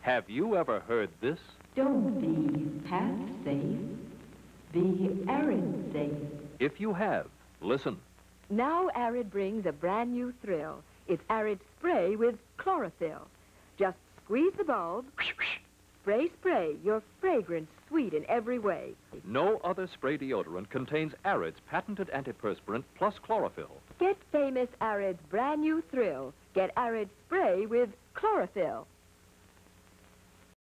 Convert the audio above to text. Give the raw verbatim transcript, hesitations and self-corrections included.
Have you ever heard this? Don't be half safe. Be Arrid safe. If you have, listen. Now Arrid brings a brand new thrill. It's Arrid spray with chlorophyll. Just squeeze the bulb. Spray, spray. Your fragrance sweet in every way. No other spray deodorant contains Arrid's patented antiperspirant plus chlorophyll. Get famous Arrid's brand new thrill. Get Arrid spray with chlorophyll.